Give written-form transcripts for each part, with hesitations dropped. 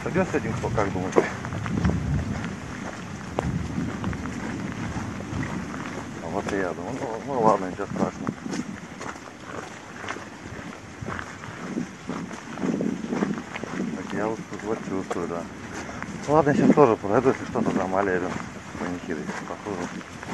Пойдет с этим, кто как думает? Вот и я думаю, ну ладно, ничего страшного. Так я вот чувствую, да. Ладно, я сейчас тоже пройду, если что-то там олевен. Панихиды похоже.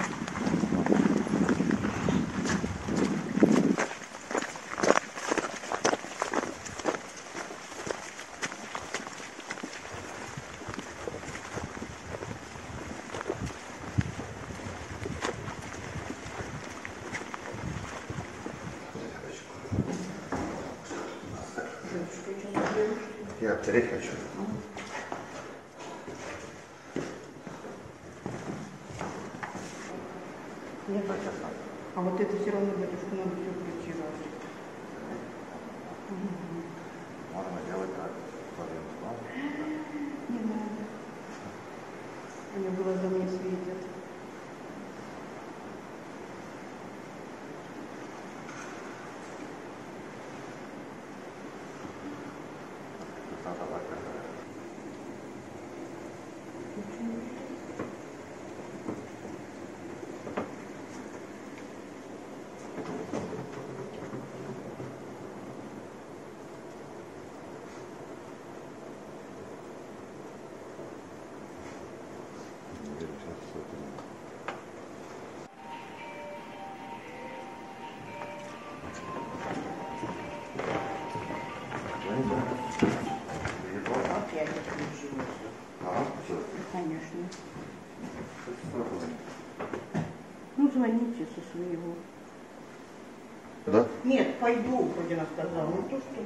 Я обтереть хочу. Нет, а вот это все равно батюшку надо все причевать. Можно делать так. Не надо. У меня глаза мне светят. Опять отключилась. Конечно. Ну, звоните со своего. Да? Нет, пойду, хоть она сказала. Ну, то что?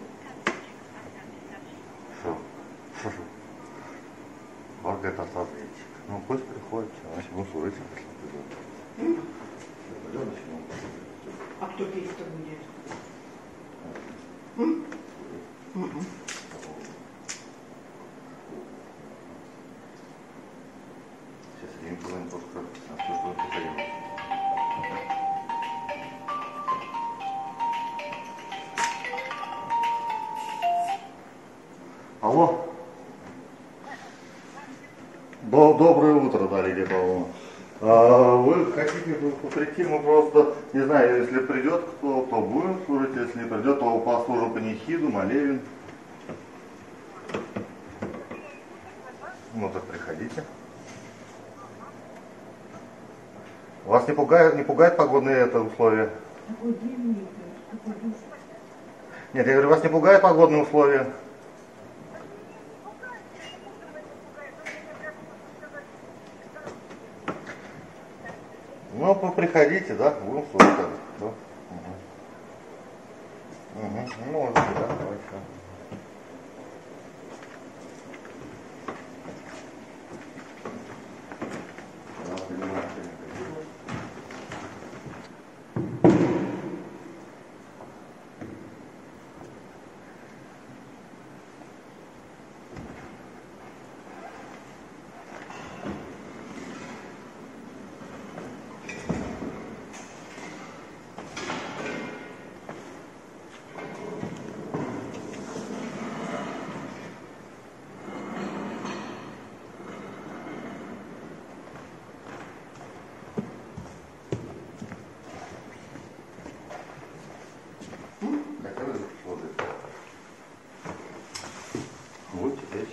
Что? Маргарита Савельевич. Ну, пусть приходит, значит, будем служить, если придет. Пойдем, начнем. А кто петь-то будет? Сейчас я им позвоню просто, что вы приходили. Алло. Доброе утро, да, Лидия Павловна. Вы хотите прийти, мы просто, не знаю, если придет кто, то будем служить, если не придет, то послужим панихиду, молебен. Ну так приходите. Вас не пугает погодные это условия? Нет, я говорю, вас не пугает погодные условия? Ну, приходите, да, будем слушать. Да? Угу. Ну, может быть, да, давайте. Вот теперь.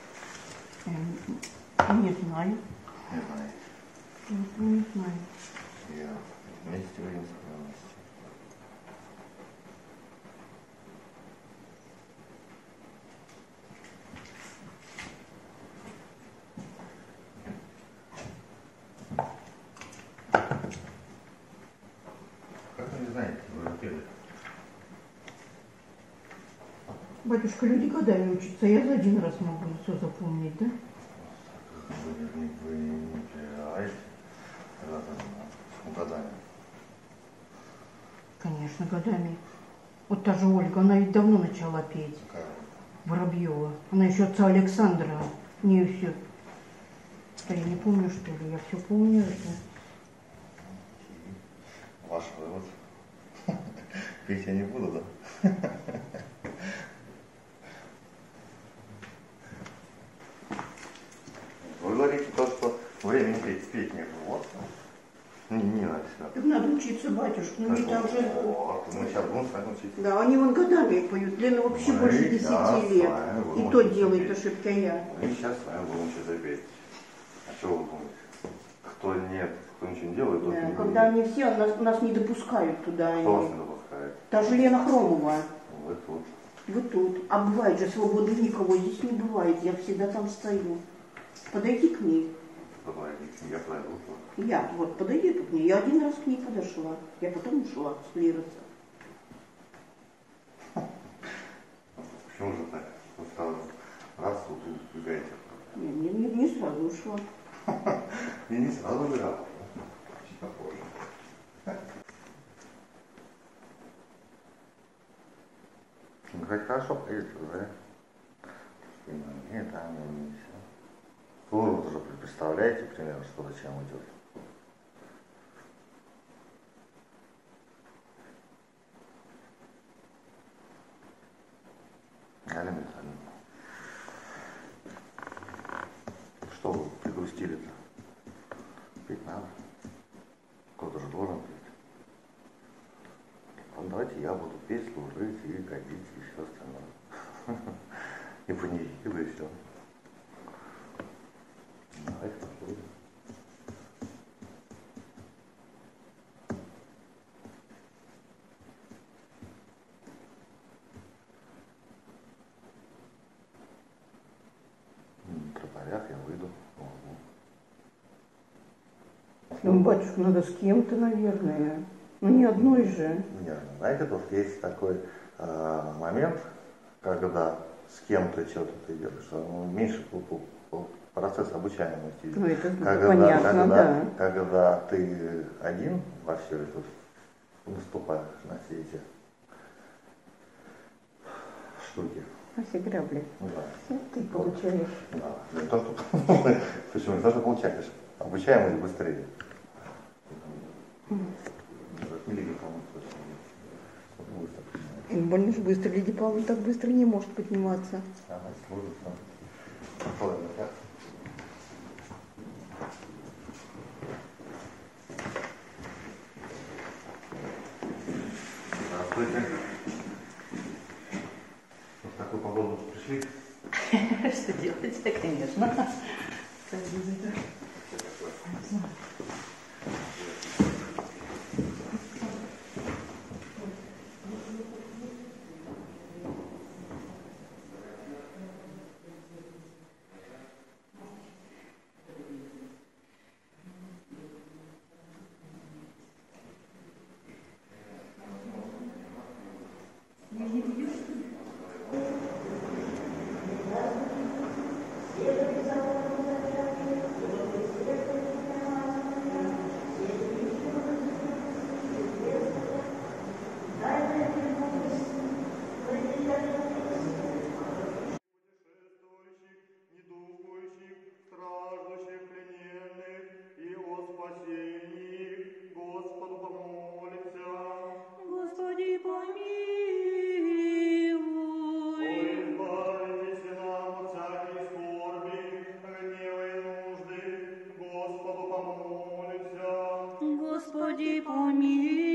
Не знаю. Не знаю. Не знаю. Я вместе будем сохранность. Как вы не знаете, вы же пели? Батюшка, люди годами учатся, я за один раз могу все запомнить, да? Вы не переживаете годами? Конечно, годами. Вот та же Ольга, она ведь давно начала петь. Какая? Воробьева. Она еще отца Александра. У нее все. Что, я не помню, что ли? Я все помню это. Ваш вывод. Петь я не буду, да? Так надо учиться, батюшка, ну ведь там же... Вот, мы сейчас будем с вами учиться. Да, они вон годами поют. Лена вообще Мы больше 10 сейчас лет. с вами будем И то учиться делает петь. ошибки, а я. Мы сейчас с вами будем учиться петь. А что вы думаете? Кто нет, кто ничего не делает, тот Да, не когда будет. они все, нас не допускают туда. Кто вас Они. не допускает? Та же Лена Хромова. Вы тут. Вы тут. А бывает же свободы никого здесь не бывает. Я всегда там стою. Подойди к ней. Подойдите, я пройду. Я, вот, подойди к ней. Я один раз к ней подошла. Я потом ушла с клироса. Почему же так? Вы сразу раз тут убегаете. Не сразу ушла. И не сразу убегал. Чуть попозже. Ну, хоть хорошо поедете, да? Нет, там не все. Вы уже представляете примерно, что зачем идет? Галина Михайловна, что вы пригрустили-то? Петь надо. Кто-то же должен петь. Ну, давайте я буду петь, служить и ходить, и все остальное. И пониживы, и все. Давайте послушаем. На тропарях я выйду. Могу. Ну, батюшка, надо с кем-то, наверное. Ну, не одной же. Нет, знаете, тут есть такой момент, когда с кем-то что-то ты делаешь, что меньше процесс обучаемости. Ну, это понятно, да. Когда ты один во все это наступаешь на все эти штуки. А все грабли. Да. Все ты получаешь. Да. Не то, что, почему? Не то, что получаешь. Обучаемость быстрее. Лиги, по-моему, точно. Быстро. Больно же быстро. Лидия Павловна так быстро не может подниматься. Ага, служит там. Ладно, так. Здравствуйте. Вот в такую погоду пришли. Что делать-то, конечно. Недугующих, страждущих, плененных, и о спасении Господу помолимся. Господи, О, помилуй. избавитесь нам от всякой скорби, гнева и нужды, Господу помолимся. Господи, помилуй.